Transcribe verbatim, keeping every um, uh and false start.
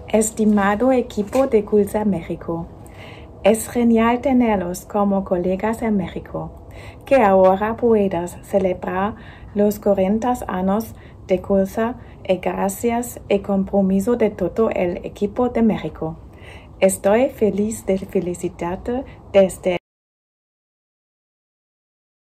Estimado equipo de Culsa México, es genial tenerlos como colegas en México, que ahora puedas celebrar los cuarenta años de Culsa y gracias y compromiso de todo el equipo de México. Estoy feliz de felicitarte desde